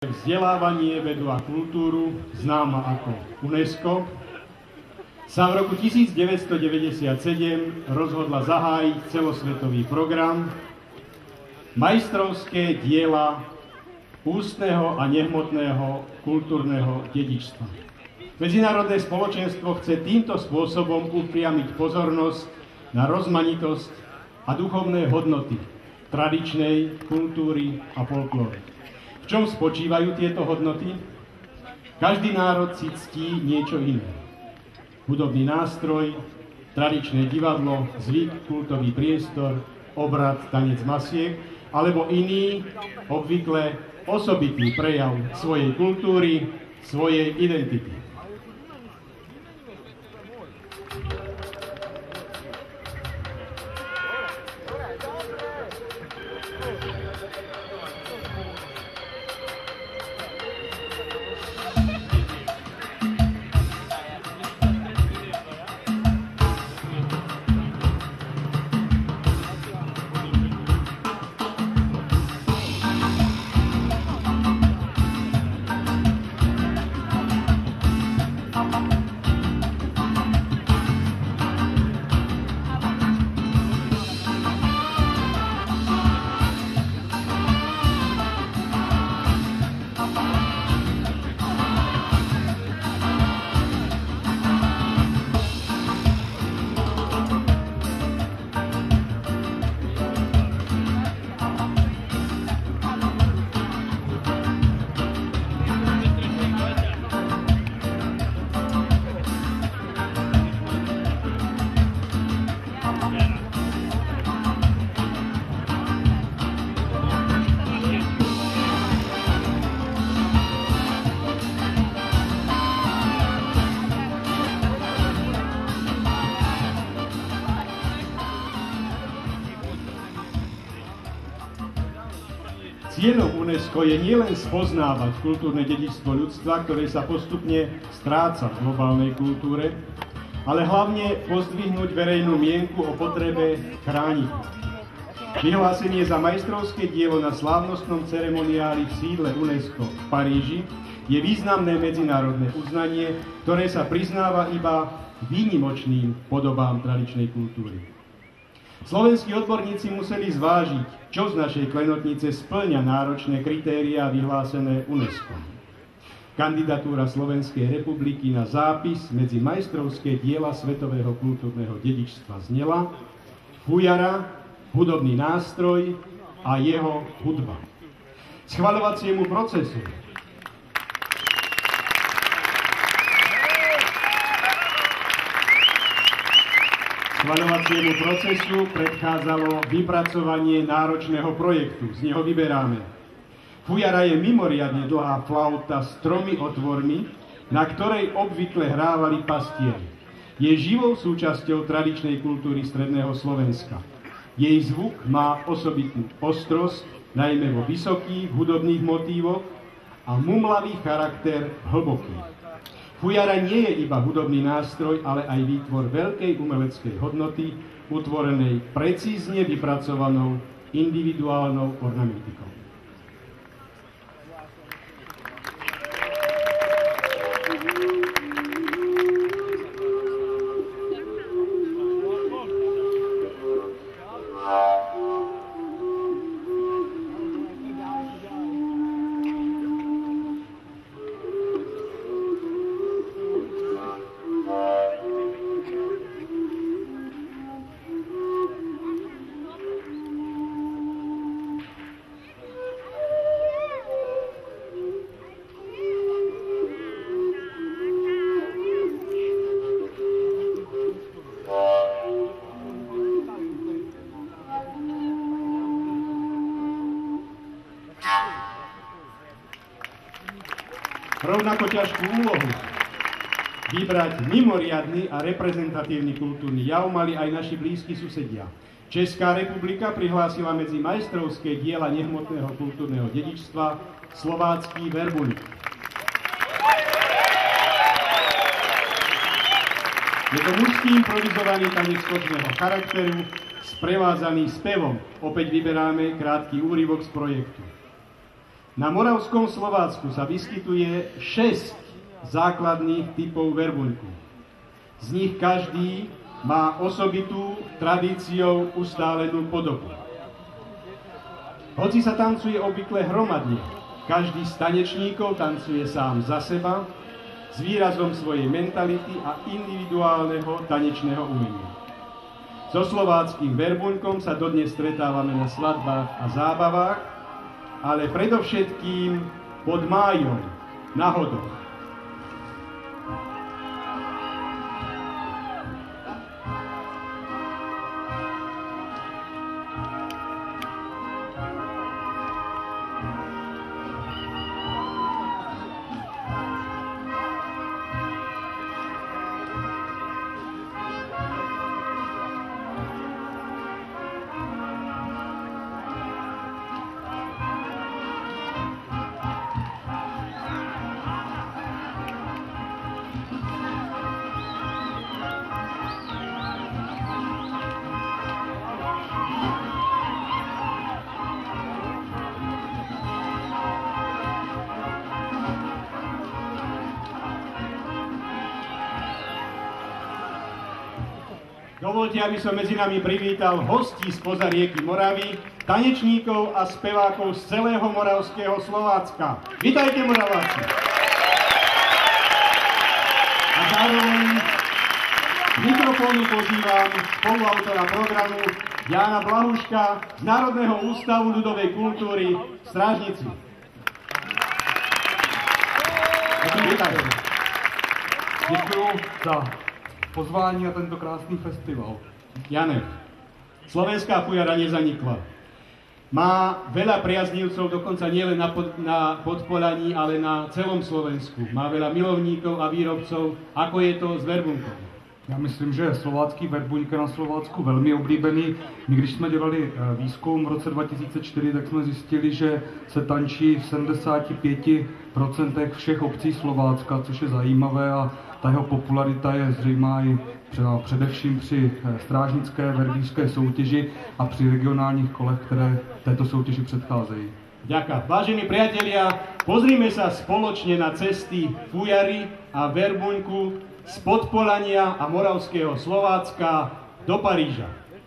Vzdelávanie, vedu a kultúru, známa ako UNESCO, sa v roku 1997 rozhodla zahájiť celosvetový program Majstrovské diela ústneho a nehmotného kultúrneho dedičstva. Medzinárodné spoločenstvo chce týmto spôsobom upriamiť pozornosť na rozmanitosť a duchovné hodnoty tradičnej kultúry a folklóry. V čom spočívajú tieto hodnoty? Každý národ si ctí niečo iné. Hudobný nástroj, tradičné divadlo, zvyk, kultový priestor, obrad, tanec masiek, alebo iný, obvykle osobitý prejav svojej kultúry, svojej identity. Cieľom UNESCO je nielen spoznávať kultúrne dedičstvo ľudstva, ktoré sa postupne stráca v globálnej kultúre, ale hlavne pozdvihnúť verejnú mienku o potrebe chrániť. Vyhlásenie za majstrovské dielo na slávnostnom ceremoniáli v sídle UNESCO v Paríži je významné medzinárodné uznanie, ktoré sa priznáva iba výnimočným podobám tradičnej kultúry. Slovenskí odborníci museli zvážiť, čo z našej klenotnice spĺňa náročné kritériá vyhlásené UNESCO. Kandidatúra Slovenskej republiky na zápis medzi majstrovské diela svetového kultúrneho dedičstva znela fujara, hudobný nástroj a jeho hudba. Schvaľovaciemu procesu predchádzalo vypracovanie náročného projektu. Z neho vyberáme. Fujara je mimoriadne dlhá flauta s 3 otvormi, na ktorej obvykle hrávali pastieri. Je živou súčasťou tradičnej kultúry stredného Slovenska. Jej zvuk má osobitnú ostrosť, najmä vo vysokých hudobných motívoch a mumlavý charakter hlboký. Fujara nie je iba hudobný nástroj, ale aj výtvor veľkej umeleckej hodnoty, utvorenej precízne vypracovanou individuálnou ornamentikou. Rovnako ťažkú úlohu vybrať mimoriadny a reprezentatívny kultúrny jav mali aj naši blízki susedia. Česká republika prihlásila medzi majstrovské diela nehmotného kultúrneho dedičstva slovácky verbulik. Je to mužský improvizovaný tanec kočného charakteru, sprevádzaný spevom. Opäť vyberáme krátky úryvok z projektu. Na Moravskom Slovácku sa vyskytuje 6 základných typov verbuňku. Z nich každý má osobitú tradíciou ustálenú podobu. Hoci sa tancuje obvykle hromadne, každý z tanečníkov tancuje sám za seba s výrazom svojej mentality a individuálneho tanečného umenia. So slováckym verbuňkom sa dodnes stretávame na svadbách a zábavách, ale predovšetkým pod májom, na hodoch. Dovoľte, aby som medzi nami privítal hostí spoza rieky Moravy, tanečníkov a spevákov z celého moravského Slovácka. Vitajte, Moraváci! A zároveň k mikrofónu pozývam spoluautora programu Jána Blahuška z Národného ústavu ľudovej kultúry v Strážnici. Vítajte. Děkuju za pozvání na tento krásný festival. Jane, slovenská fujara nezanikla. Má veľa priaznivcov, dokonca nielen na Podpolaní, ale na celom Slovensku. Má veľa milovníkov a výrobcov, ako je to s verbunkou. Já myslím, že slovácký verbuňk je na Slovácku velmi oblíbený. My, když jsme dělali výzkum v roce 2004, tak jsme zjistili, že se tančí v 75% všech obcí Slovácka, což je zajímavé a ta jeho popularita je zřejmá i především při strážnické verbířské soutěži a při regionálních kolech, které této soutěži předcházejí. Ďakujem. Vážení priatelia, pozrime sa spoločne na cesty fujary a verbuňku z Podpolania a Moravského Slovácka do Paríža.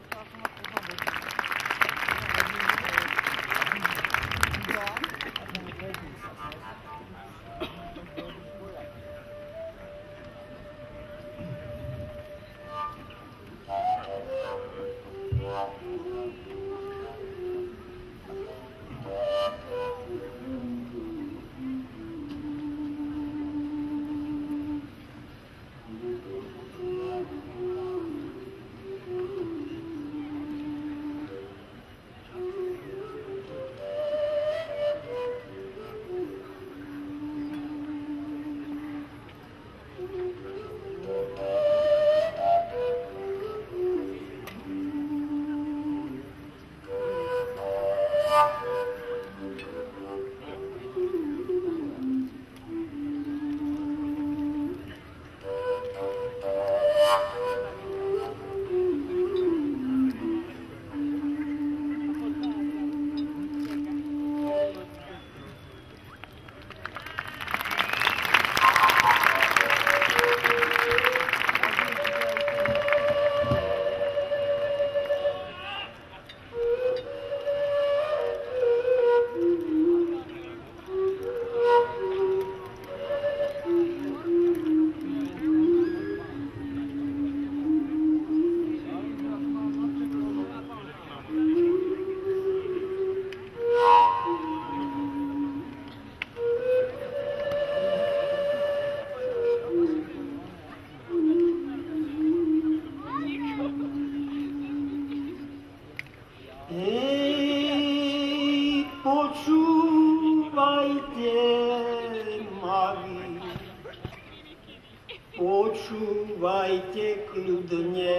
Počúvajte kľudne,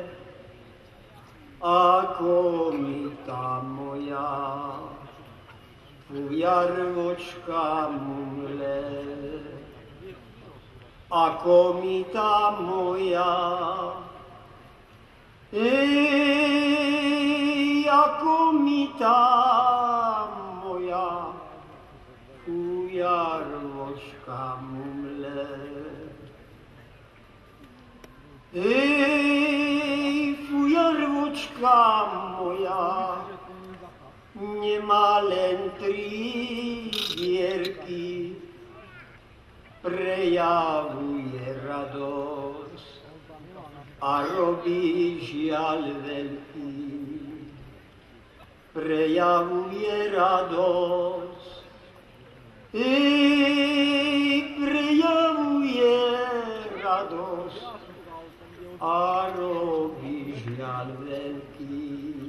ako mi tá moja fujarvočka mumle. Ako mi tá moja, ako mi tá moja jarločka mumle. Ej, fujarvočka moja, nemá len 3 dierky, prejavuje radosť a robí žiaľ veľký. Prejavuje radosť, prejavuje radosť a robí žiaľ veľký.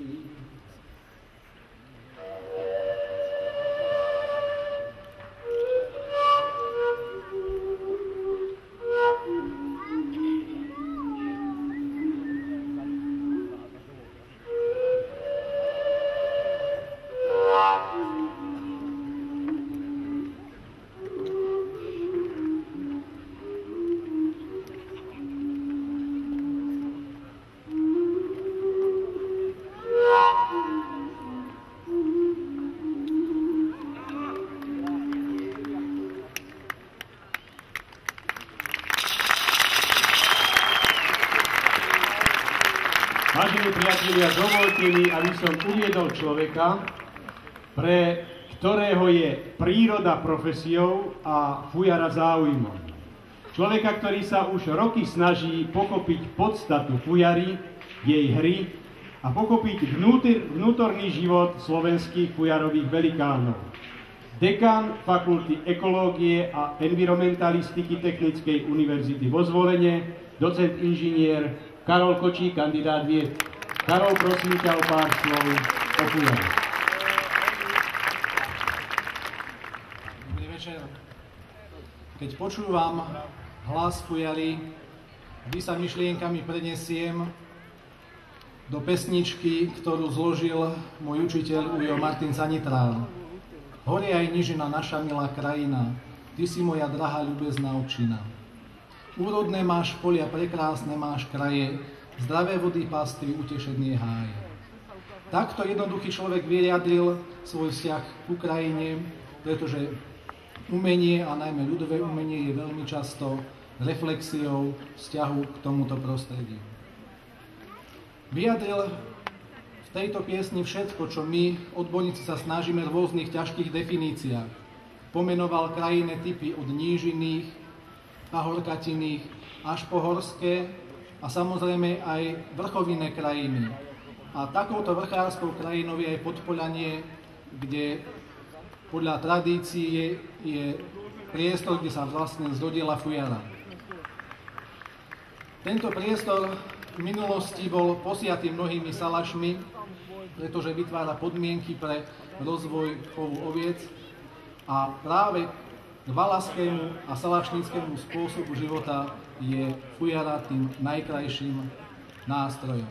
Vážení priatelia, dovolte mi, aby som uviedol človeka, pre ktorého je príroda profesiou a fujara záujmom. Človeka, ktorý sa už roky snaží pochopiť podstatu fujary, jej hry a pochopiť vnútorný život slovenských fujarových velikánov. Dekan Fakulty ekológie a environmentalistiky Technickej univerzity vo Zvolene, docent inžinier Karol Kočík, kandidát vied. Karol, prosím ťa o pár slov o fujare. Dobrý večer. Keď počúvam hlas fujary, vždy sa myšlienkami prenesiem do pesničky, ktorú zložil môj učiteľ Ujo Martin Sanitrál. Hore aj nížina, naša milá krajina, ty si moja drahá ľubezná občina. Úrodné máš polia, prekrásne máš kraje, zdravé vody pastry, utešenie háje. Takto jednoduchý človek vyjadril svoj vzťah k Ukrajine, pretože umenie a najmä ľudové umenie je veľmi často reflexiou vzťahu k tomuto prostrediu. Vyjadril v tejto piesni všetko, čo my, odborníci, sa snažíme v rôznych ťažkých definíciách. Pomenoval krajinné typy od nížinných, pahorkatinných až po horské a samozrejme aj vrchovinné krajiny. A takouto vrchárskou krajinou je aj Podpoľanie, kde podľa tradície je priestor, kde sa vlastne zrodila fujara. Tento priestor v minulosti bol posiatý mnohými salašmi, pretože vytvára podmienky pre rozvoj chovu oviec a práve k valaskému a salašnickému spôsobu života je fujara tým najkrajším nástrojom.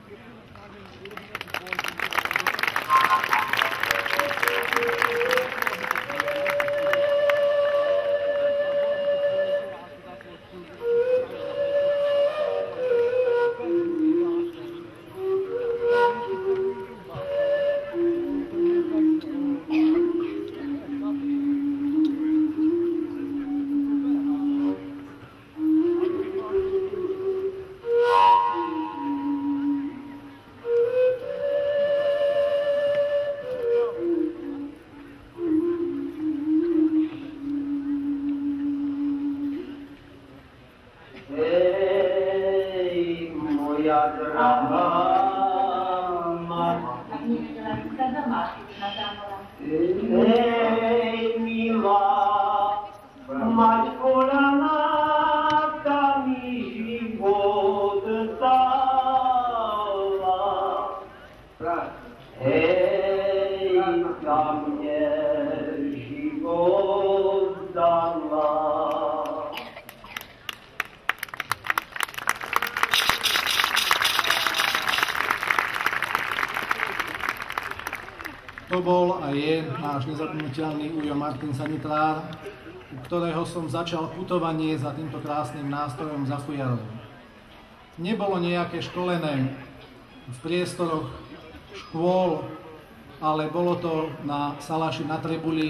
To bol a je náš nezabudnutelný Ujo Martin Sanitrár, u ktorého som začal putovanie za týmto krásnym nástrojom, za fujarou. Nebolo nejaké školené v priestoroch škôl, ale bolo to na Salaši na Trebuli,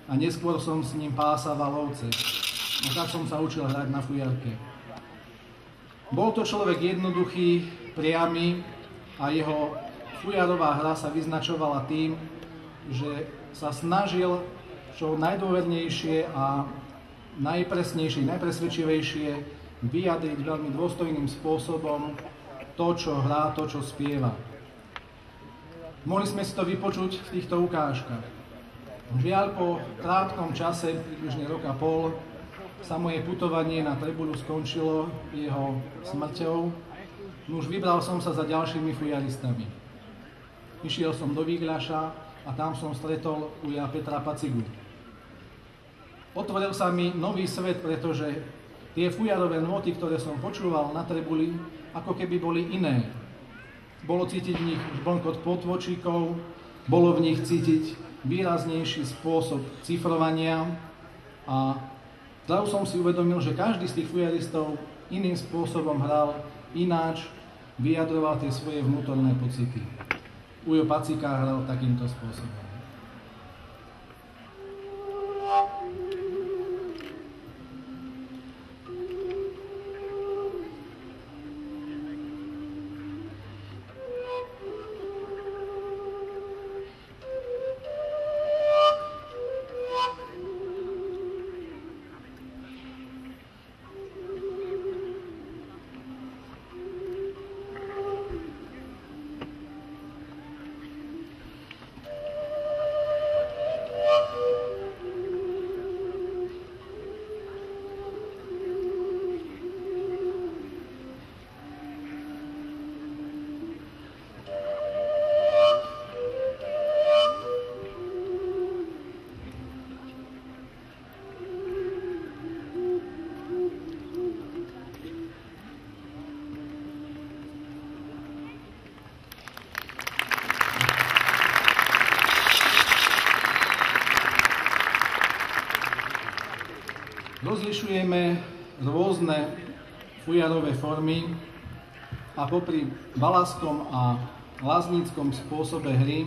a neskôr som s ním pásával ovce. A tak som sa učil hrať na fujarke. Bol to človek jednoduchý, priamy a jeho fujarová hra sa vyznačovala tým, že sa snažil čo najdôvernejšie a najpresnejšie, najpresvedčivejšie vyjadriť veľmi dôstojným spôsobom to, čo hrá, to, čo spieva. Mohli sme si to vypočuť v týchto ukážkach. Žiaľ, po krátkom čase, približne rok a pol, sa moje putovanie na Trebulu skončilo jeho smrťou. Už vybral som sa za ďalšími fujaristami. Išiel som do Výgľaša a tam som stretol uja Petra Pacigu. Otvoril sa mi nový svet, pretože tie fujarové nóty, ktoré som počúval na Trebuli, ako keby boli iné. Bolo cítiť v nich žblnkot potvočíkov, bolo v nich cítiť výraznejší spôsob cifrovania a zrazu som si uvedomil, že každý z tých fujaristov iným spôsobom hral, ináč vyjadroval tie svoje vnútorné pocity. Ujo Pacika hral takýmto spôsobom. Rozlišujeme rôzne fujarové formy a popri balaskom a láznickom spôsobe hry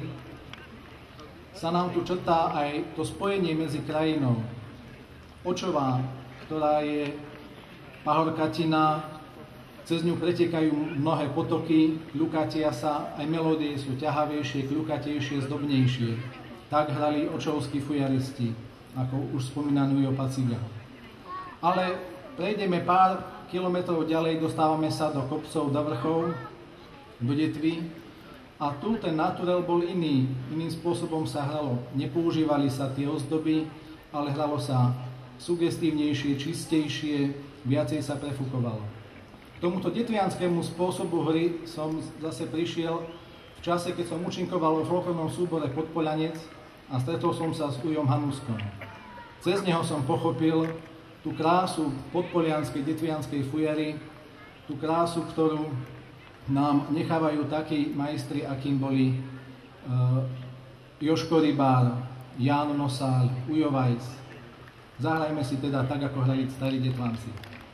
sa nám tu črtá aj to spojenie medzi krajinou. Očová, ktorá je pahorkatina, cez ňu pretekajú mnohé potoky, ľukatia sa, aj melódie sú ťahavejšie, kľukatejšie, zdobnejšie. Tak hrali očovskí fujaristi, ako už spomínaný Ujo Paciga. Ale prejdeme pár kilometrov ďalej, dostávame sa do kopcov, do vrchov, do Detvy a tu ten naturel bol iný. Iným spôsobom sa hralo. Nepoužívali sa tie ozdoby, ale hralo sa sugestívnejšie, čistejšie, viacej sa prefúkovalo. K tomuto detvianskému spôsobu hry som zase prišiel v čase, keď som účinkoval vo folklórnom súbore Podpoľanec a stretol som sa s Ujom Hanuskom. Cez neho som pochopil tú krásu podpolianskej, detvianskej fujary, tú krásu, ktorú nám nechávajú takí majstri, akým boli Joško Rybár, Ján Nosál, Ujo Vajc. Zahrajme si teda tak, ako hrali starí Detvanci.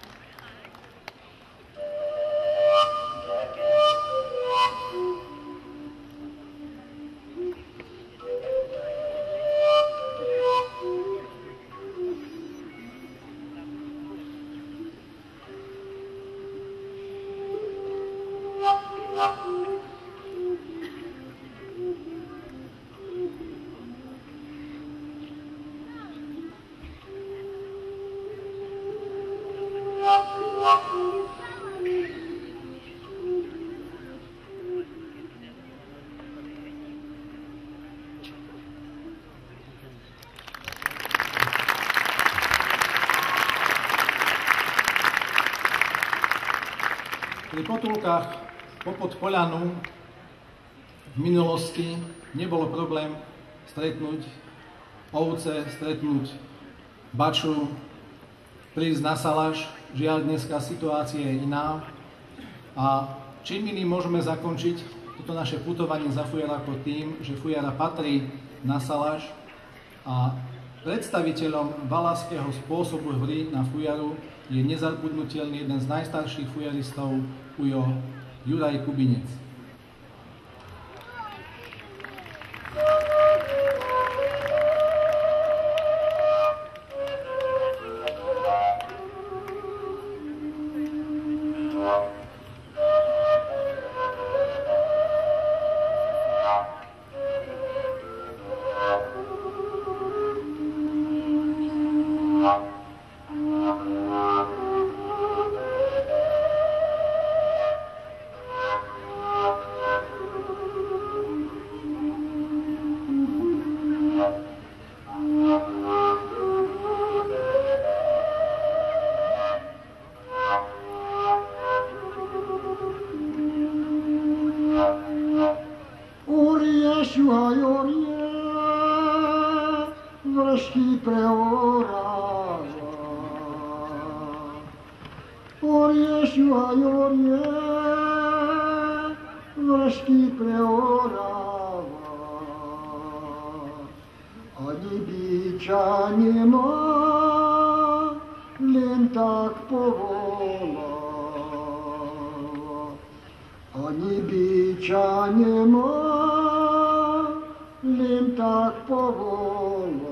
Pri potulkách popod Poľanu v minulosti nebolo problém stretnúť ovce, stretnúť baču, prísť na salaš. Žiaľ, dneska situácia je iná. A čím iným môžeme zakončiť toto naše putovanie za fujara ako tým, že fujara patrí na salaš a predstaviteľom valašského spôsobu hry na fujaru je nezabudnutelný jeden z najstarších fujaristov Ujo Juraj Kubinec. vršky preoráva. Orieš ju aj orie, vršky preoráva. Ani biča nemá, len tak povolá. Ani biča nemá, len tak povolá.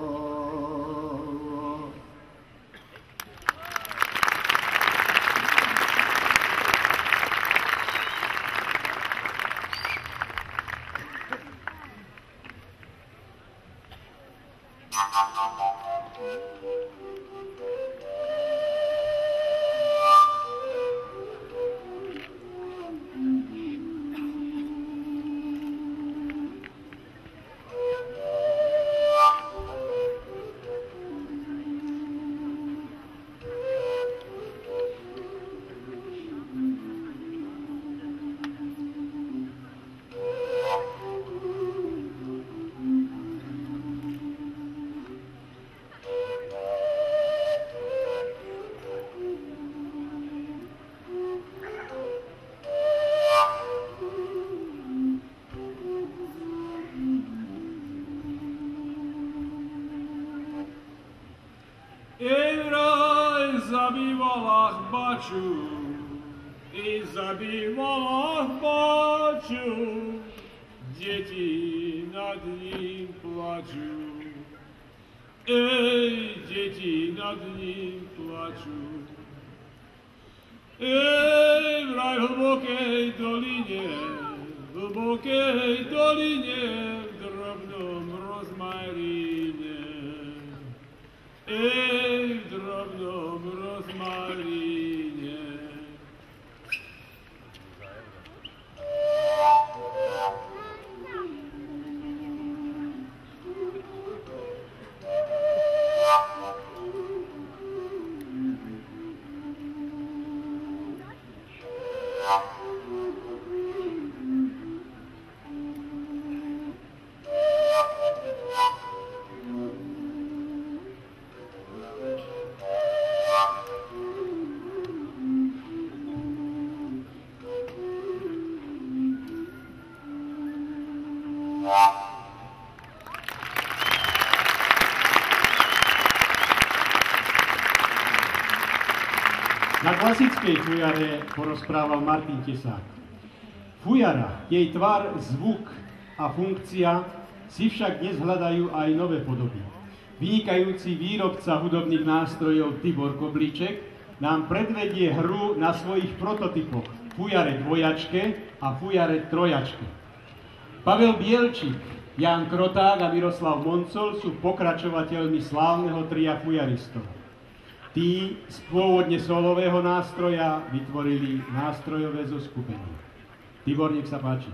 И забивала бачу, дети над ним плачут. Эй, дети над ним плачут. Эй, в рай глубокой долине, в дробном розмарине. Эй, в дробном розмарине. Na klasickej fujare porozprával Martin Tesák. Fujara, jej tvar, zvuk a funkcia si však dnes hľadajú aj nové podoby. Vynikajúci výrobca hudobných nástrojov Tibor Koblíček nám predvedie hru na svojich prototypoch fujare dvojačke a fujare trojačke. Pavel Bielčík, Ján Kroták a Miroslav Moncol sú pokračovateľmi slávneho tria fujaristov. Tí z pôvodne solového nástroja vytvorili nástrojové zoskupenie. Tibor, nech sa páči.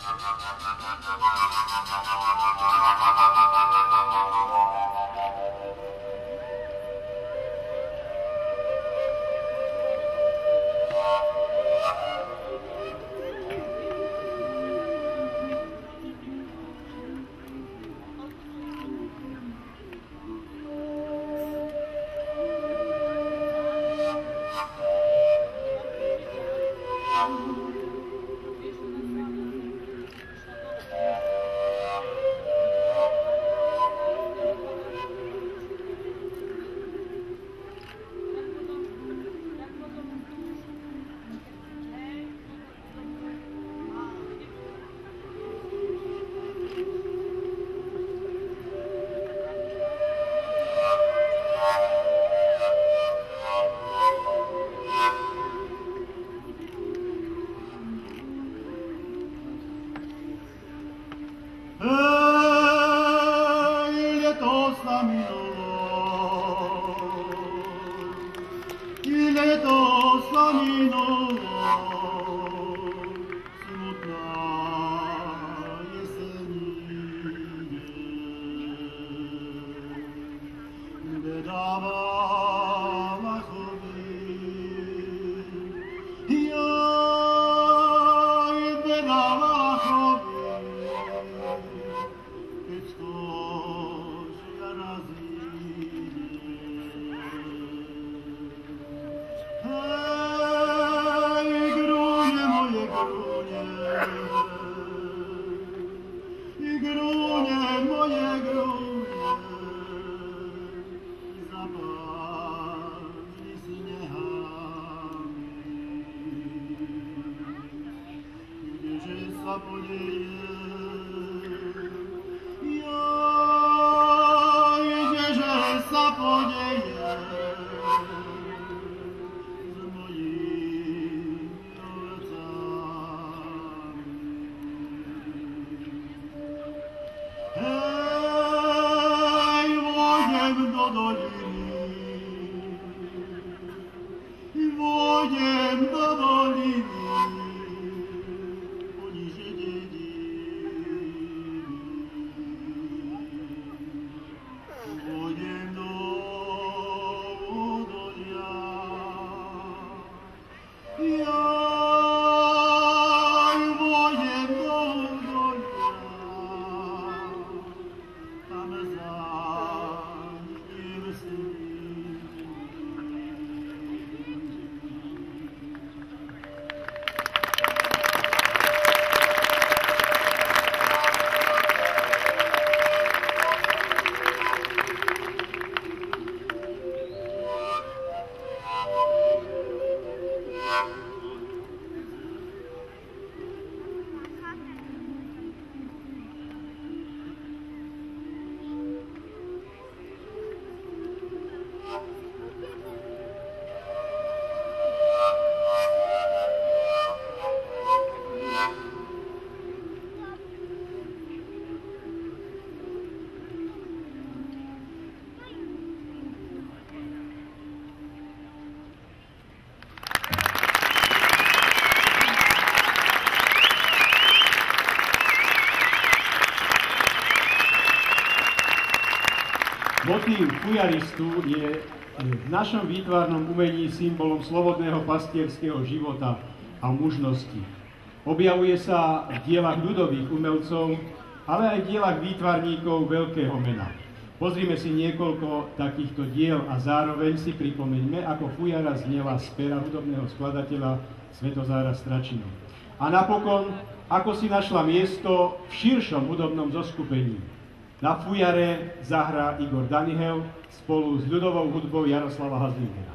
Motív fujaristu je v našom výtvarnom umení symbolom slobodného pastierského života a mužnosti. Objavuje sa v dielach ľudových umelcov, ale aj v dielach výtvarníkov veľkého mena. Pozrime si niekoľko takýchto diel a zároveň si pripomeňme, ako fujara znela z pera hudobného skladateľa Svetozára Stračinu. A napokon, ako si našla miesto v širšom hudobnom zoskupení. Na fujare zahrá Igor Danihel spolu s ľudovou hudbou Jaroslava Hazlíkera.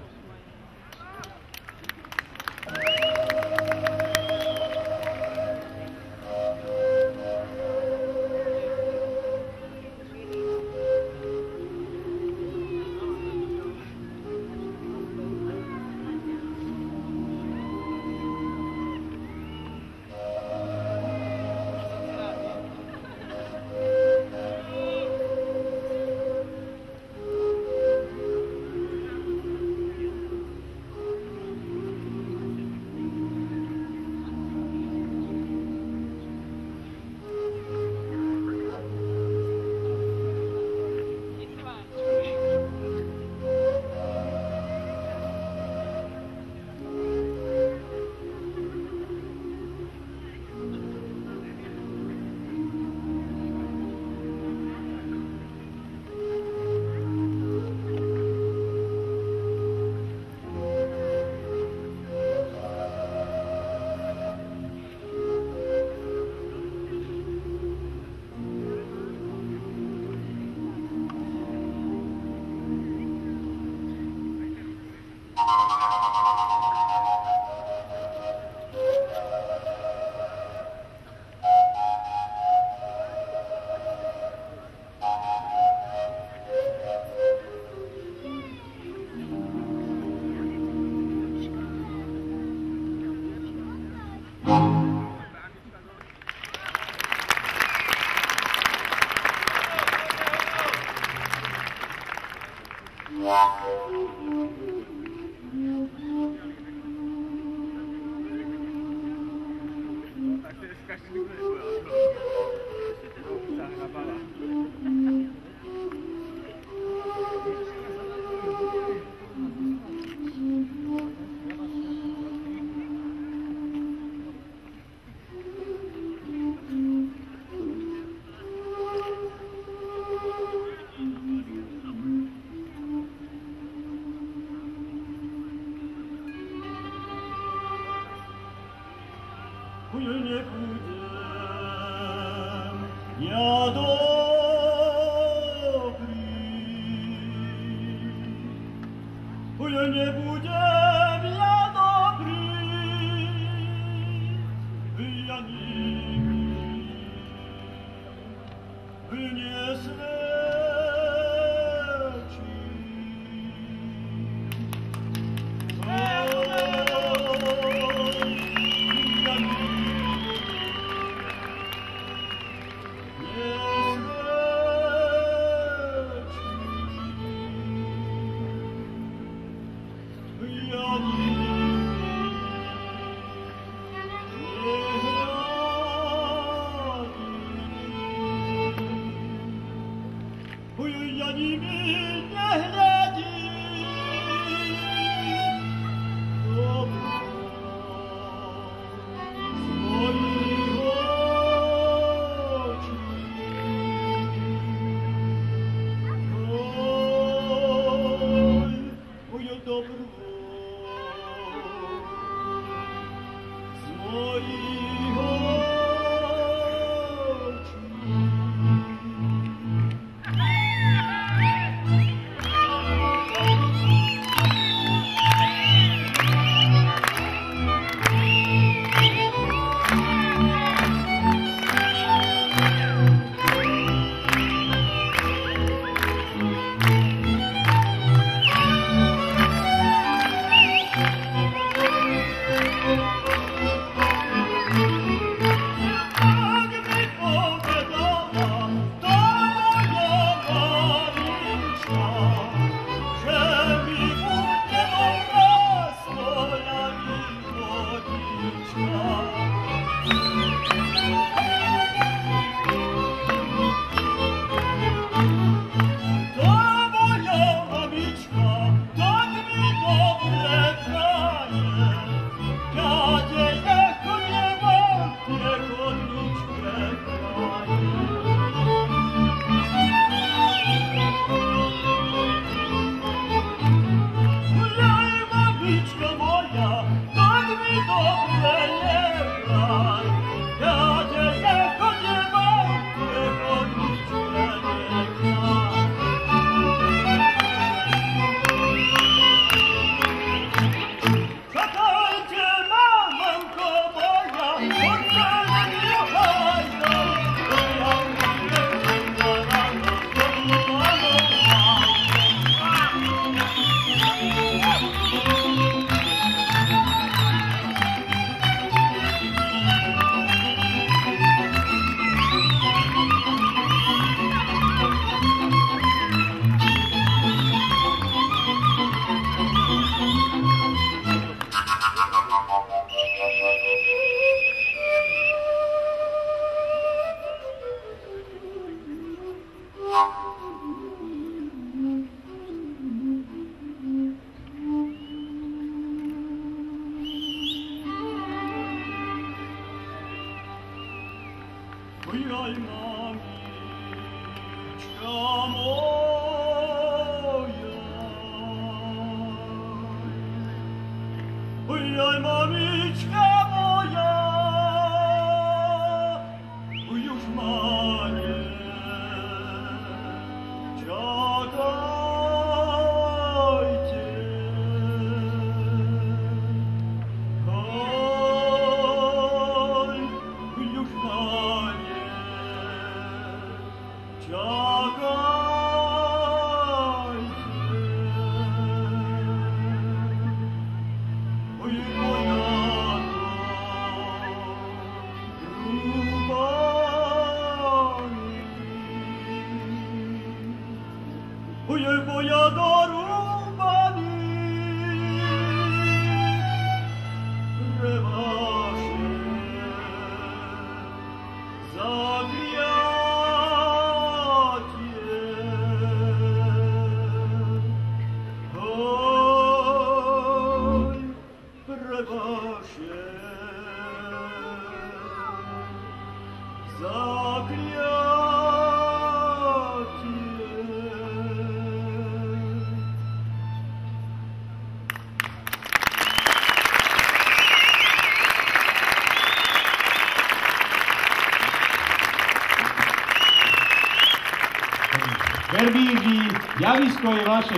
Javisko je vaše.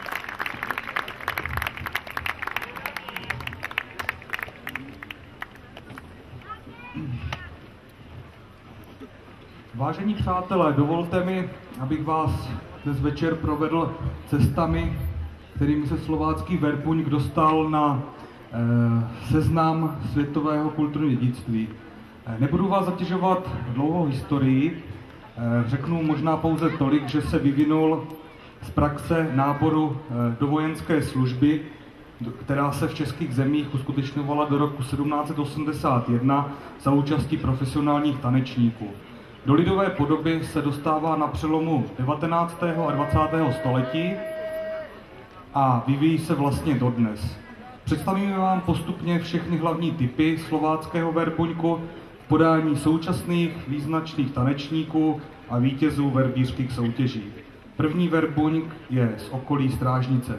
Vážení přátelé, dovolte mi, abych vás dnes večer provedl cestami, kterými se slovácký Verbuňk dostal na seznam světového kulturního dědictví. Nebudu vás zatěžovat dlouhou historií, řeknu možná pouze tolik, že se vyvinul z praxe náboru do vojenské služby, která se v českých zemích uskutečňovala do roku 1781 za účasti profesionálních tanečníků. Do lidové podoby se dostává na přelomu 19. a 20. století a vyvíjí se vlastně dodnes. Představíme vám postupně všechny hlavní typy slováckého verbuňku v podání současných význačných tanečníků a vítězů verbířských soutěží. První verbuňk je z okolí Strážnice.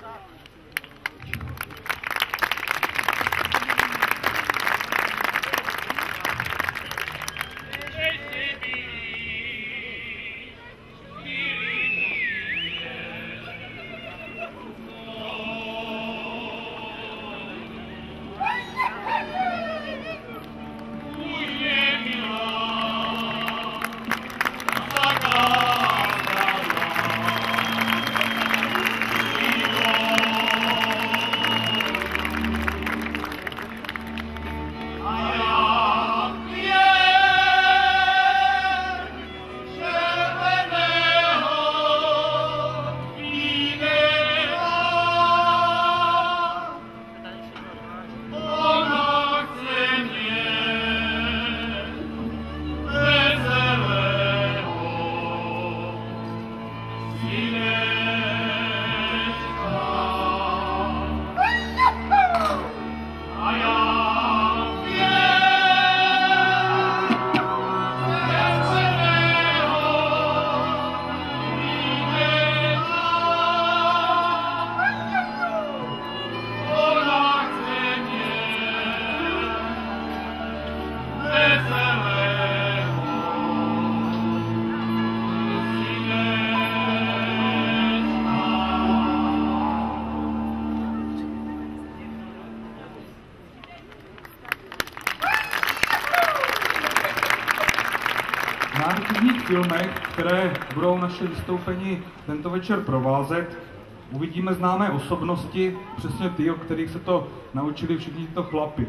Filmech, které budou naše vystoupení tento večer provázet, uvidíme známé osobnosti, přesně ty, o kterých se to naučili všichni tyto chlapi.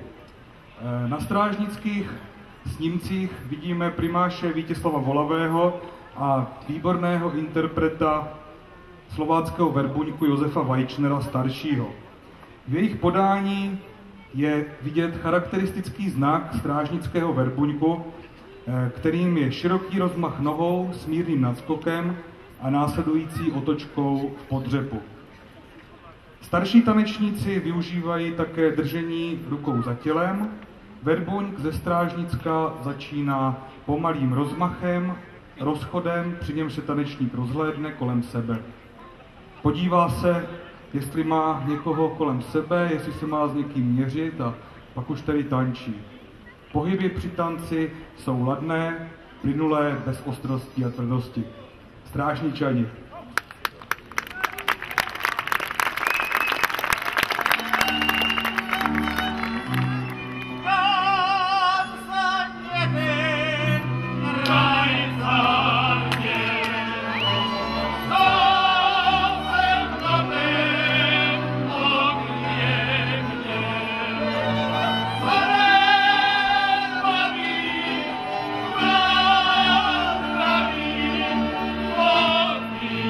Na strážnických snímcích vidíme primáše Vítězslava Volavého a výborného interpreta slováckého verbuňku Josefa Vajčnera staršího. V jejich podání je vidět charakteristický znak strážnického verbuňku, kterým je široký rozmach nohou s mírným nadskokem a následující otočkou v podřepu. Starší tanečníci využívají také držení rukou za tělem. Verbuňk ze Strážnicka začíná pomalým rozmachem, rozchodem, při němž se tanečník rozhlédne kolem sebe. Podívá se, jestli má někoho kolem sebe, jestli se má s někým měřit a pak už tedy tančí. Pohyby při tanci jsou ladné, plynulé, bez ostrosti a tvrdosti. Strážničani. Thank you.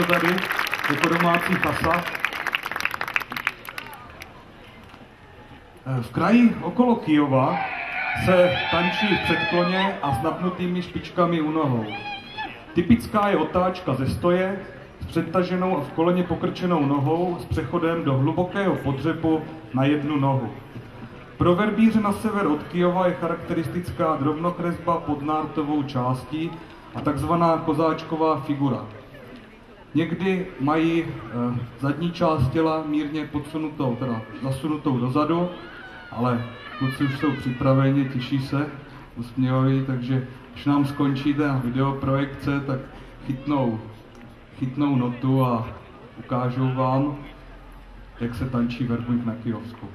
tady jako domácí kasa. V kraji okolo Kyjova se tančí v předkloně a s napnutými špičkami u nohou. Typická je otáčka ze stoje s přetaženou a v koleně pokrčenou nohou s přechodem do hlubokého podřepu na jednu nohu. Pro verbíře na sever od Kyjova je charakteristická drobnokresba pod nártovou částí a takzvaná kozáčková figura. Někdy mají zadní část těla mírně podsunutou, teda zasunutou dozadu, ale kluci už jsou připraveni, těší se, usměvaví, takže když nám skončí ta videoprojekce, tak chytnou notu a ukážou vám, jak se tančí verbuňk na Kyjovsku.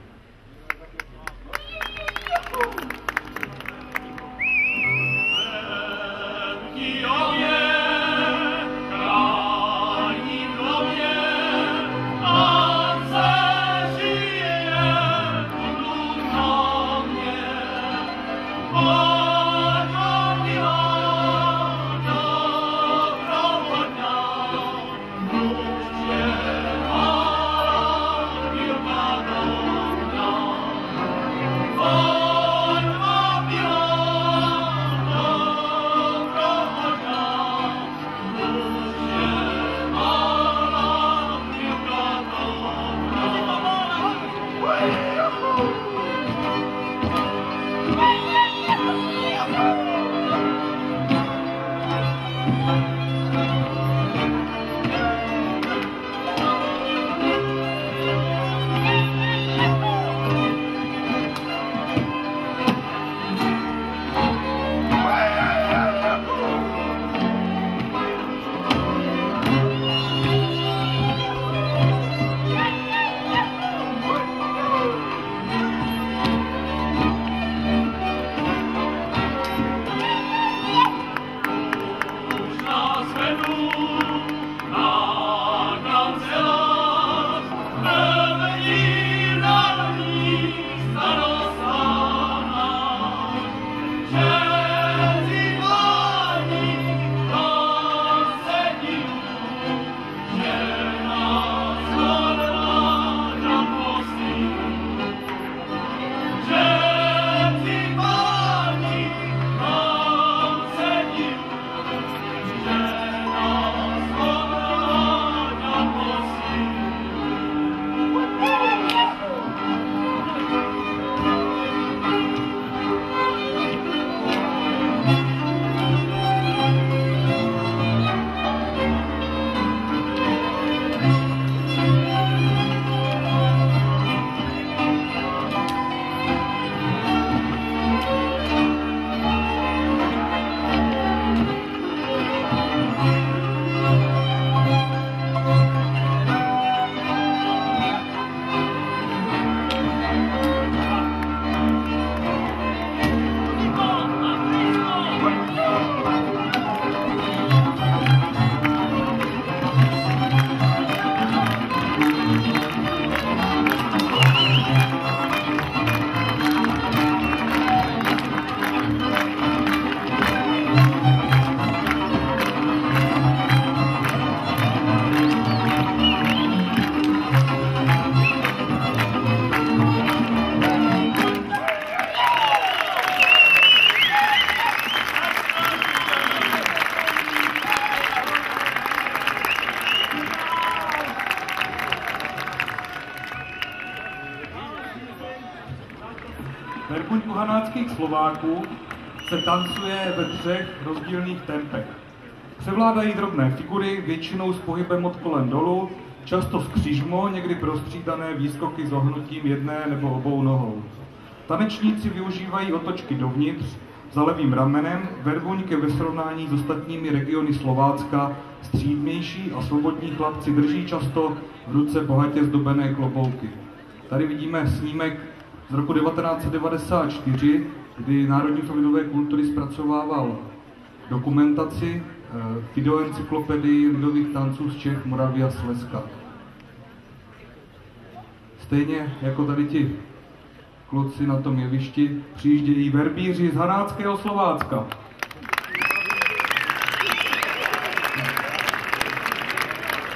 Verbuňku hanáckých Slováků se tancuje ve 3 rozdílných tempech. Převládají drobné figury, většinou s pohybem od kolen dolů, často skřížmo, někdy prostřídané výskoky s ohnutím jedné nebo obou nohou. Tanečníci využívají otočky dovnitř, za levým ramenem, verbuňk je ve srovnání s ostatními regiony Slovácka střídnější a svobodní chlapci drží často v ruce bohatě zdobené klobouky. Tady vidíme snímek z roku 1994, kdy Národní ústav lidové kultury zpracovával dokumentaci videoencyklopedii lidových tanců z Čech, Moravy a Slezska. Stejně jako tady ti kluci na tom jevišti přijíždějí verbíři z Hanáckého Slovácka.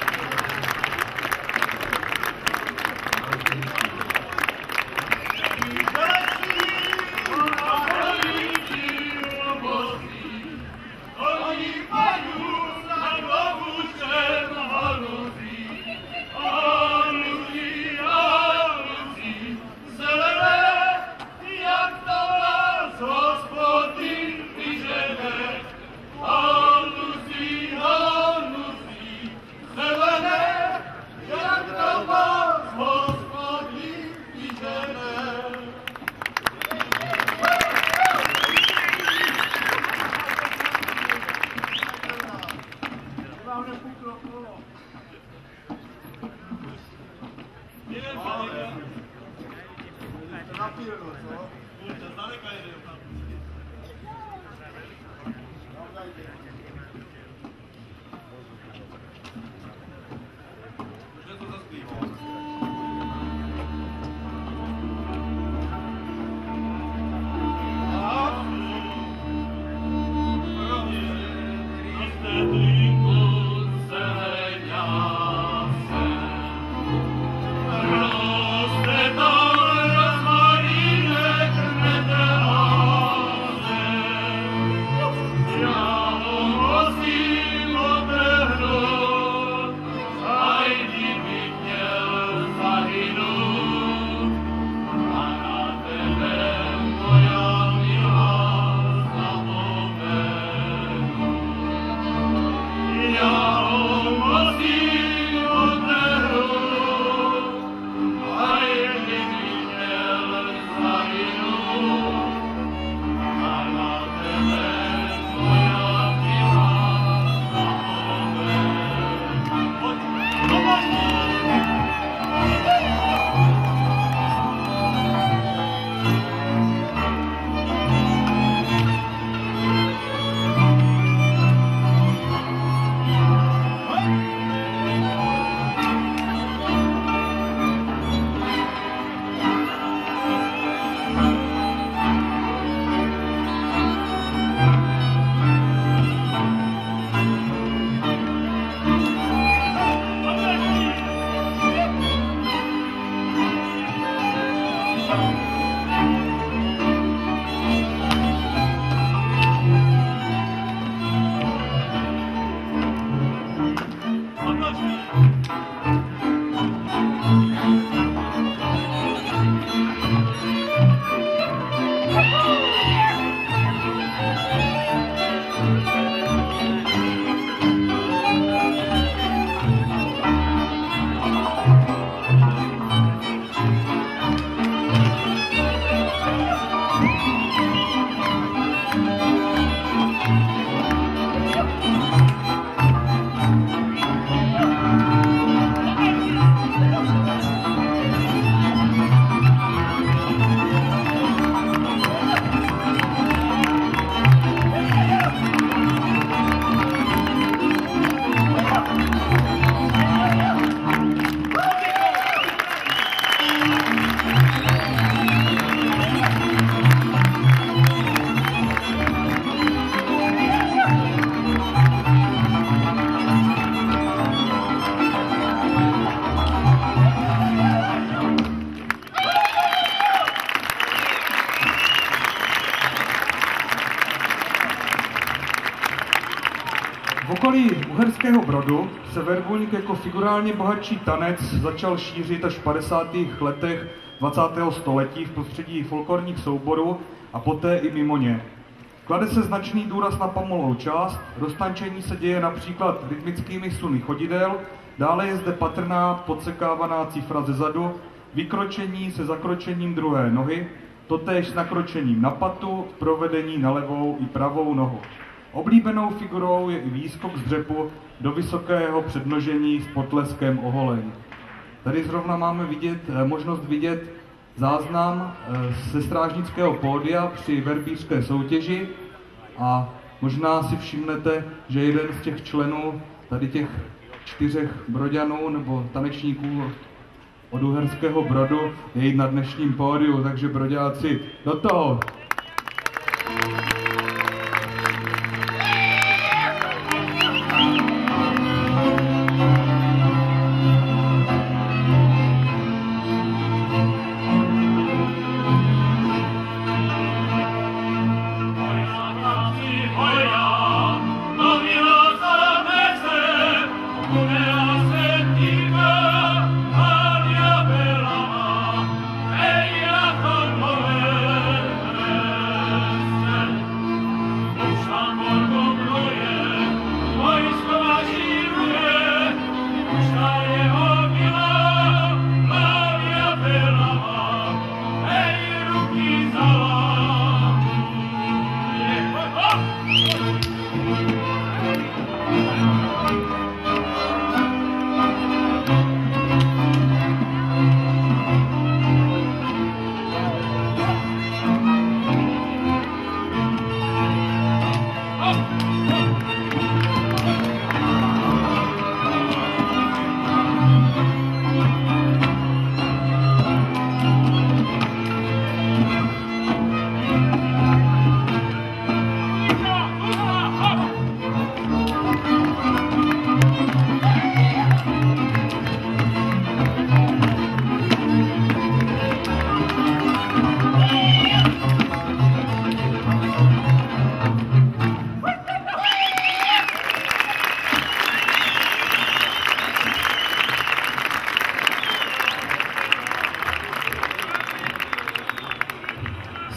V okolí Uherského Brodu se verbuňk jako figurálně bohatší tanec začal šířit až v 50. letech 20. století v prostředí folklorních souborů a poté i mimo ně. Klade se značný důraz na pomalou část, roztančení se děje například rytmickými suny chodidel, dále je zde patrná podsekávaná cifra zezadu, vykročení se zakročením druhé nohy, totéž s nakročením na patu, provedení na levou i pravou nohu. Oblíbenou figurou je i výskok z dřepu do vysokého přednožení s potleskem oholení. Tady zrovna máme možnost vidět záznam ze strážnického pódia při verbířské soutěži a možná si všimnete, že jeden z těch členů tady těch 4 Broďanů nebo tanečníků od Uherského Brodu je i na dnešním pódiu, takže Broďáci, do toho! Hey,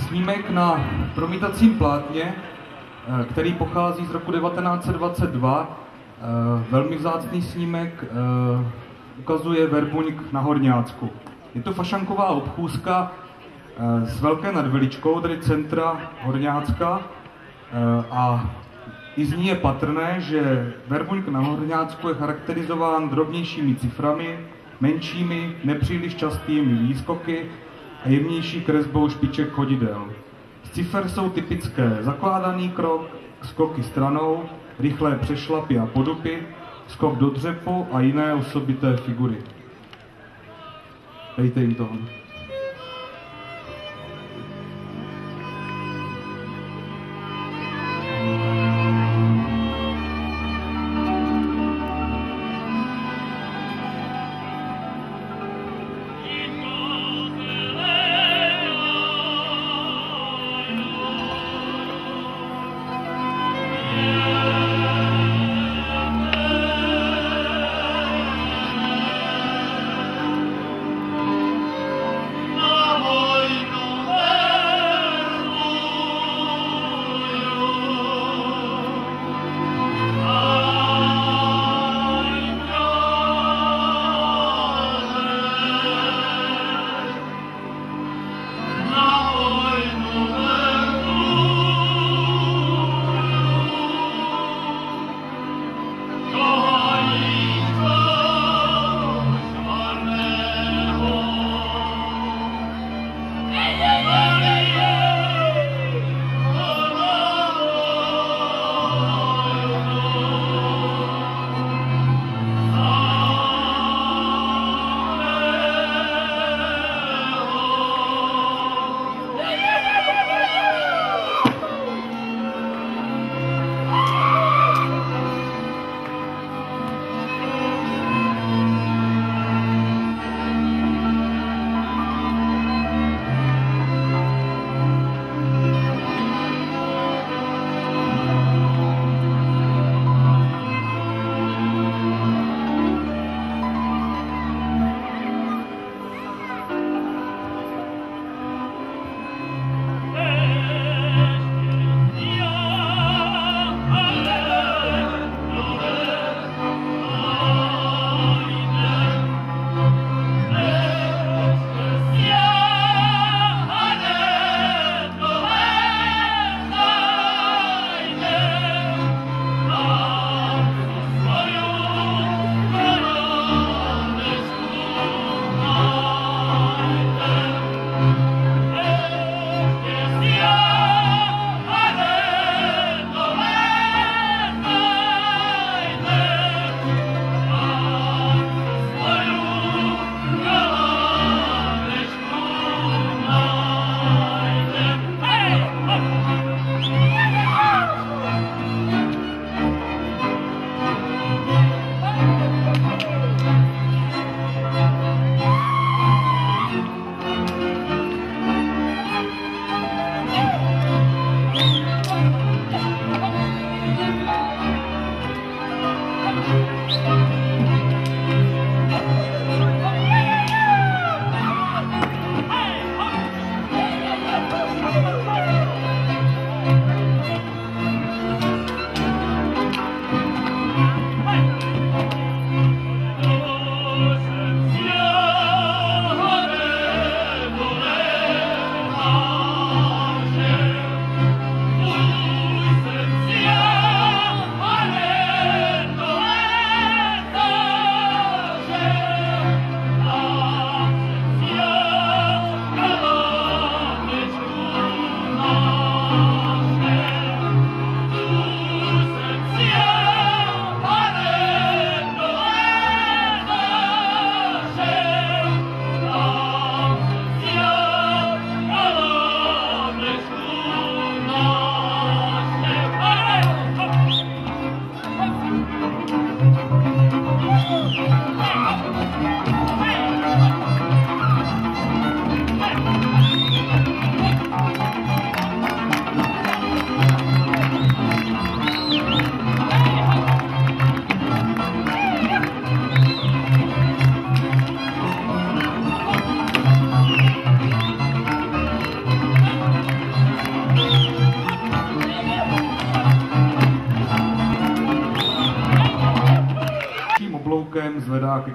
snímek na promítacím plátně, který pochází z roku 1922. Velmi vzácný snímek, ukazuje Verbuňk na Horňácku. Je to fašanková obchůzka s Velké nad Veličkou, tedy centra Horňácka, a i z ní je patrné, že Verbuňk na Horňácku je charakterizován drobnějšími ciframi, menšími, nepříliš častými výskoky a jemnější kresbou špiček chodidel. Z cifer jsou typické zakládaný krok, skoky stranou, rychlé přešlapy a podupy, skok do dřepu a jiné osobité figury. Dejte jim toho.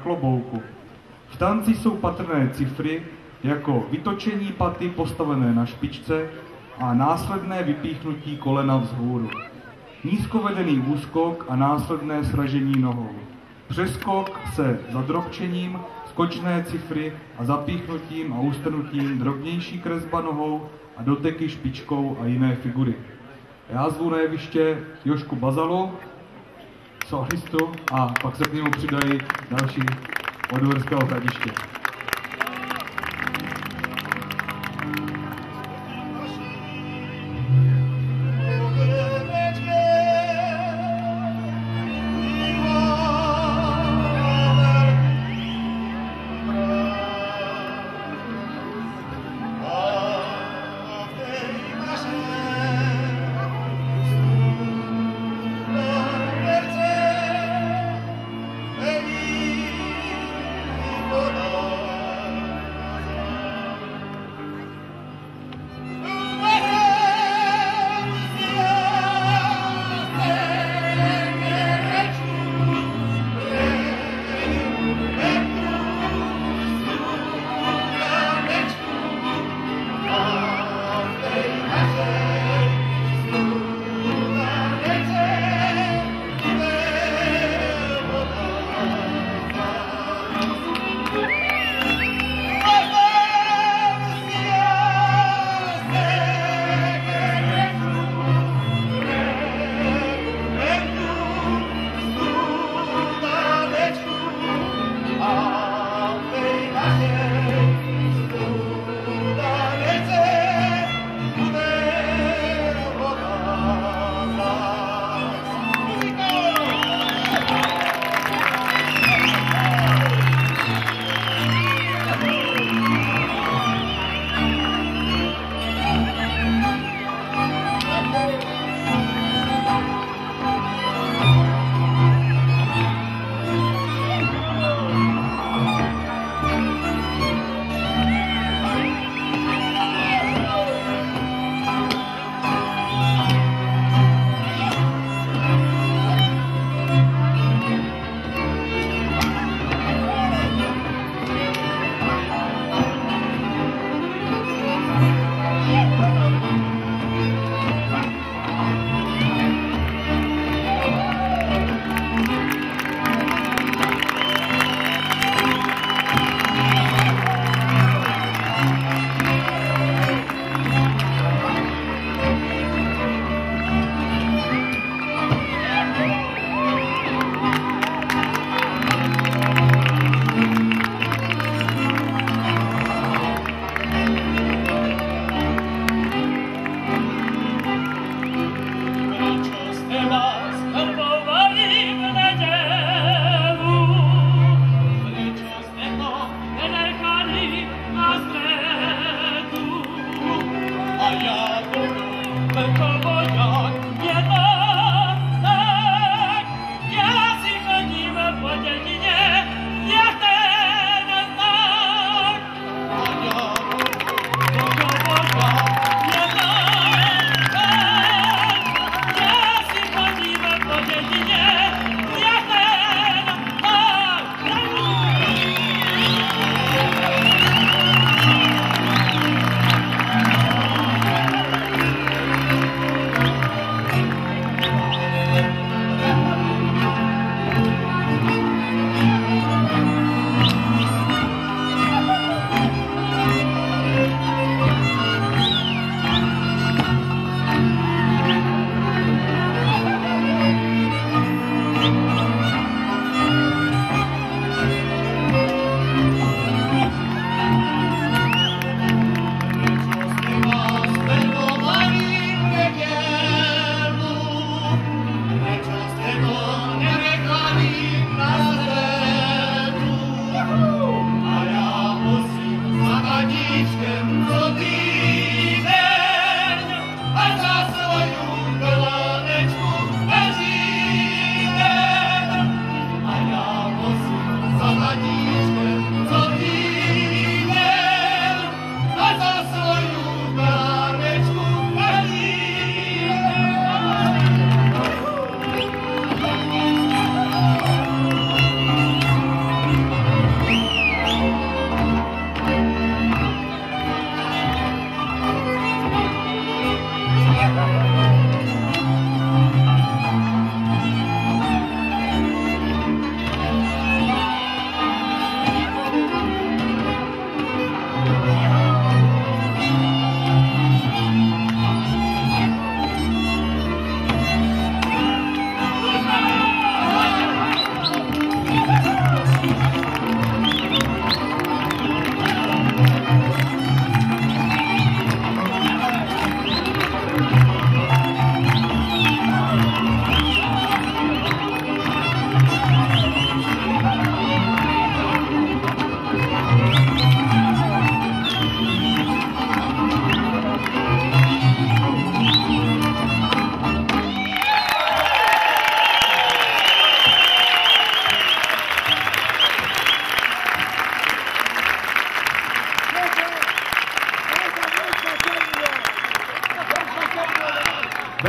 klobouku. V tanci jsou patrné cifry jako vytočení paty postavené na špičce a následné vypíchnutí kolena vzhůru. Nízkovedený úskok a následné sražení nohou. Přeskok se zadrobčením, skočné cifry a zapíchnutím a ustrnutím, drobnější kresba nohou a doteky špičkou a jiné figury. Já zvu na jeviště Jožku Bazalu, solistu, a pak se k němu přidají další od Uherského Hradiště.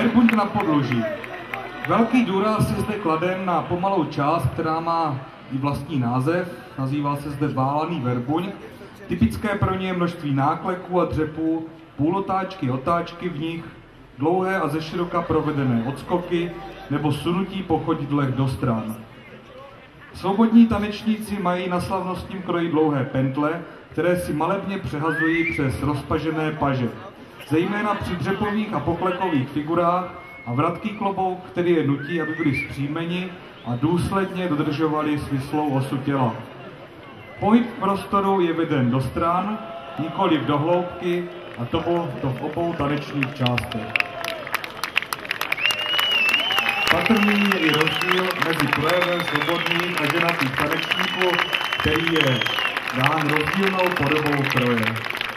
Verbuňk na podloží. Velký důraz je zde kladen na pomalou část, která má i vlastní název, nazývá se zde válaný verbuňk. Typické pro ně je množství nákleků a dřepů, půlotáčky, otáčky v nich, dlouhé a zeširoka provedené odskoky nebo sunutí po chodidlech do stran. Svobodní tanečníci mají na slavnostním kroji dlouhé pentle, které si malebně přehazují přes rozpažené paže. Zejména při dřepových a poklekových figurách a vratký klobouk, který je nutí, aby byli zpříjmeni a důsledně dodržovali svislou osu těla. Pohyb prostoru je veden do stran, nikoliv do hloubky, a to v obou tanečních částech. Patrný je i rozdíl mezi projevem svobodných a ženatých tanečníků, který je dán rozdílnou podobou kroje.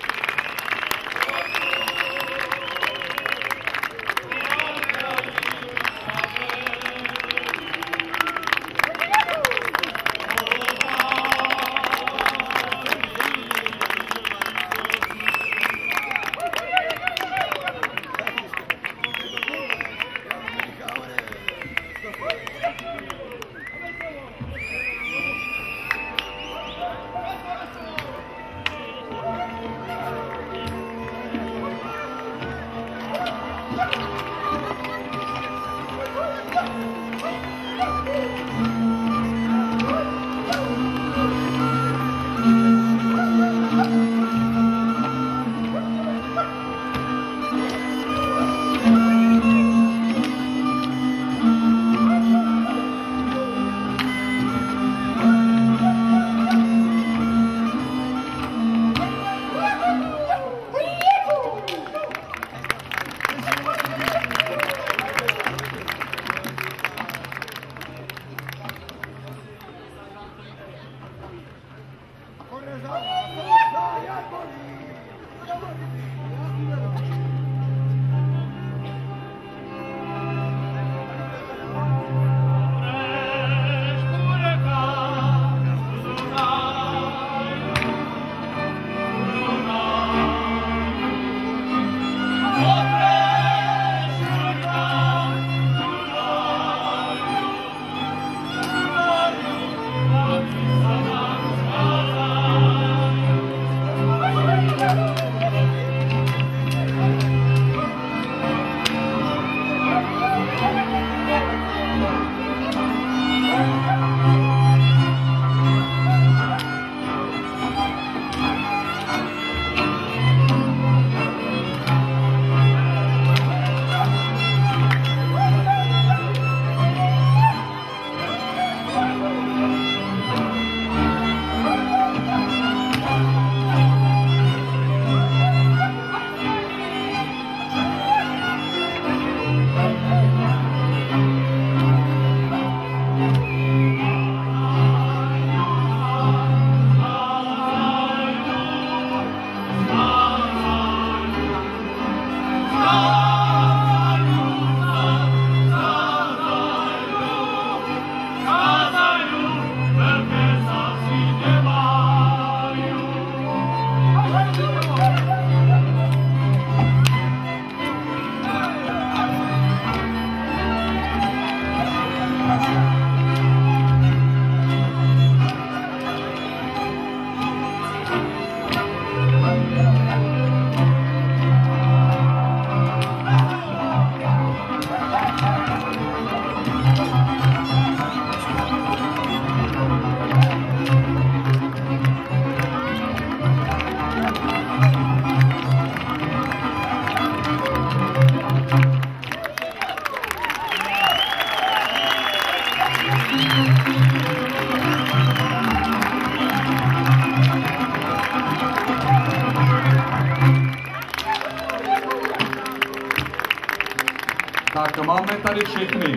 Tak a máme tady všechny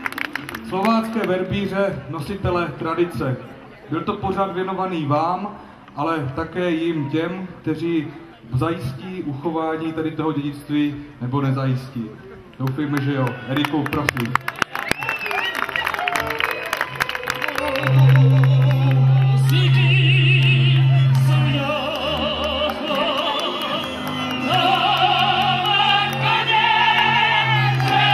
slovácké verbíře, nositele tradice. Byl to pořad věnovaný vám, ale také jim těm, kteří zajistí uchování tady toho dědictví nebo nezajistí. Doufejme, že jo. Eriku, prosím. Yeah.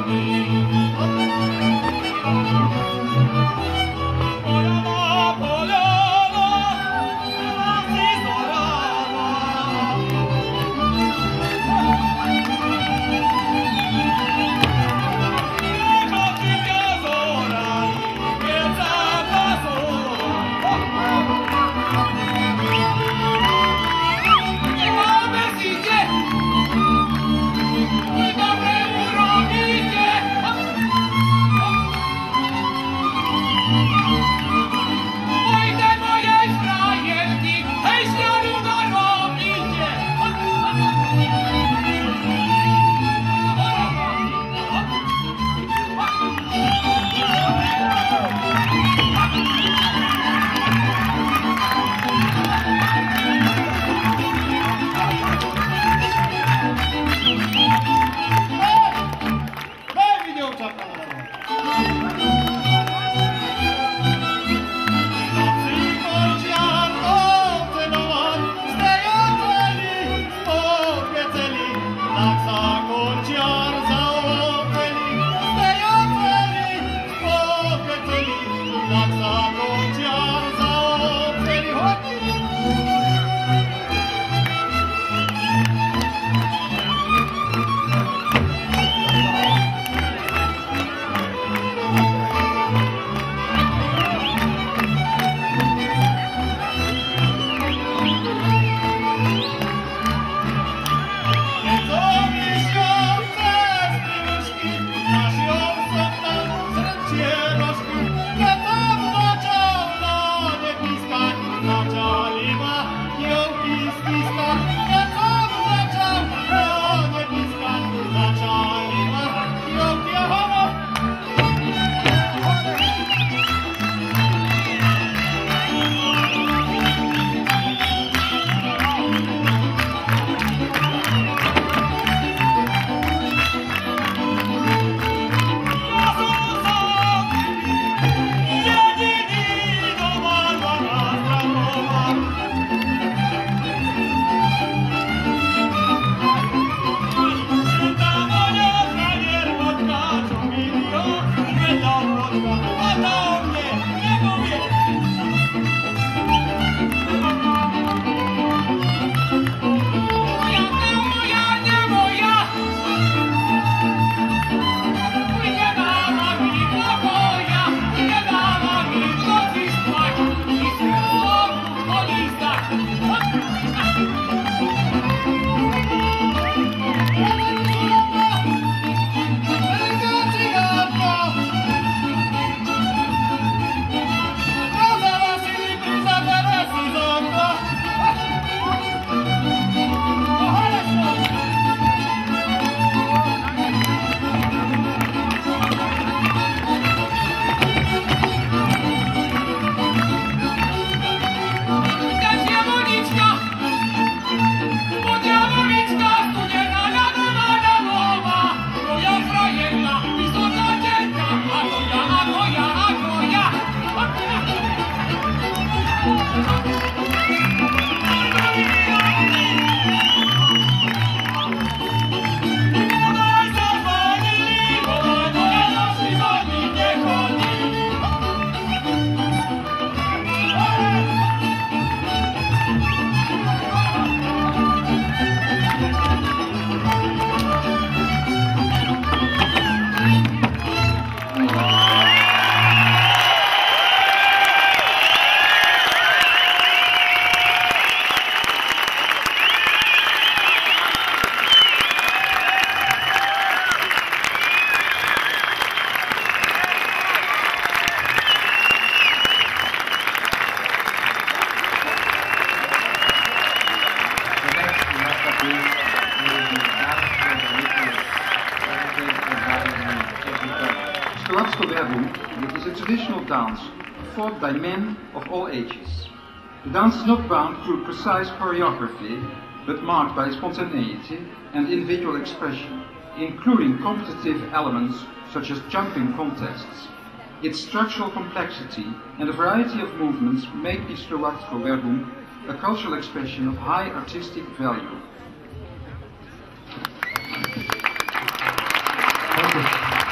It is a traditional dance fought by men of all ages. The dance is not bound through precise choreography, but marked by spontaneity and individual expression, including competitive elements such as jumping contests. Its structural complexity and a variety of movements make the Slovácko Verbum a cultural expression of high artistic value. Thank you.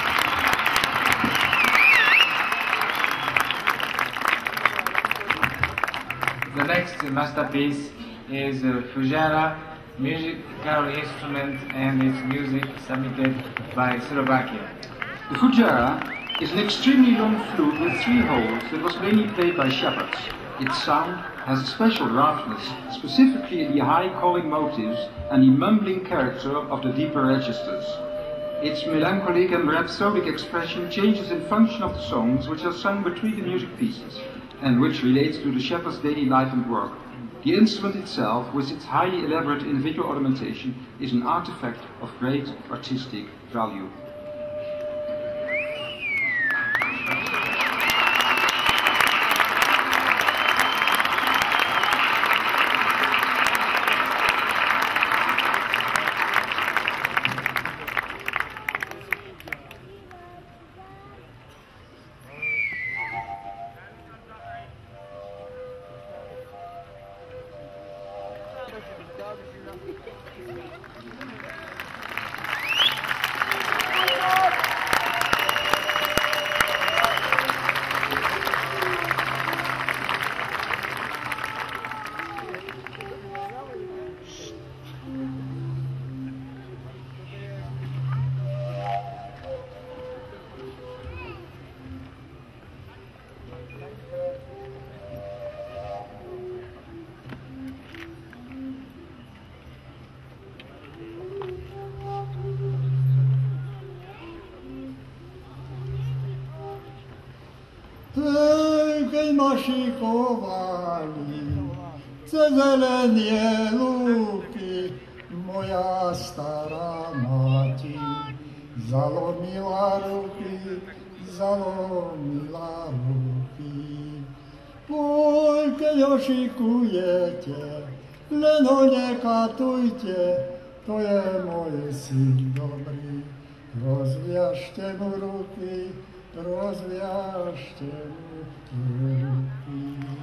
next masterpiece is Fujara, musical instrument and its music submitted by Slovakia. The Fujara is an extremely long flute with 3 holes that was mainly played by shepherds. Its sound has a special roughness, specifically in the high calling motives and the mumbling character of the deeper registers. Its melancholic and rhapsodic expression changes in function of the songs which are sung between the music pieces, and which relates to the shepherd's daily life and work. The instrument itself, with its highly elaborate individual ornamentation, is an artifact of great artistic value. Keď ma šikovali cez zelenie lúky, moja stará mati zalomila ruky, zalomila ruky. Poj, keď ošikujete, len ho nekatujte, to je môj syn dobrý. Rozviažte mu ruky, rozviažte mu ruky.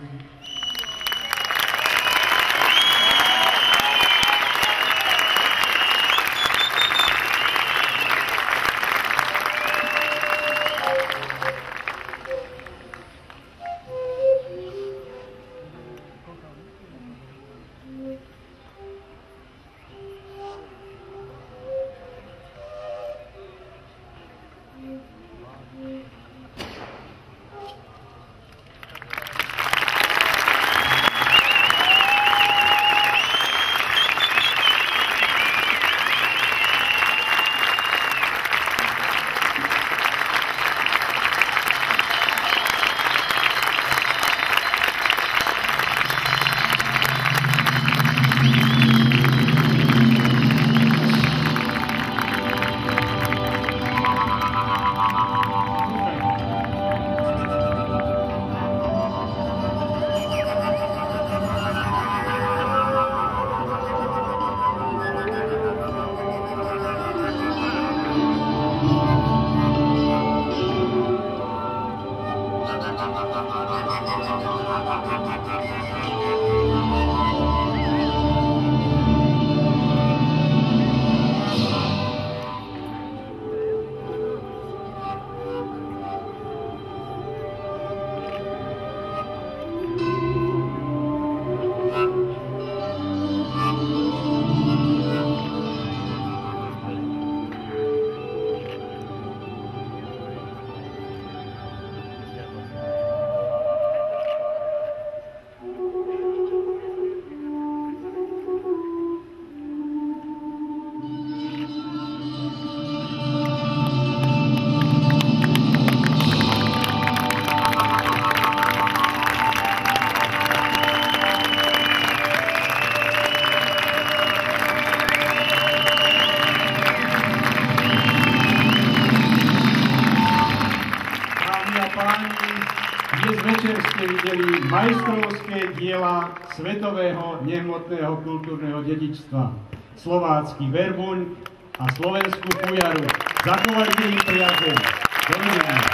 Dnes večer ste videli majstrovské diela svetového nehmotného kultúrneho dedičstva. Slovácky Verbuň a slovenskú Fujaru. Zachovajte im priazeň. Dovidenia.